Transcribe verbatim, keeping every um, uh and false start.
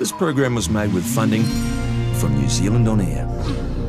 This program was made with funding from New Zealand On Air.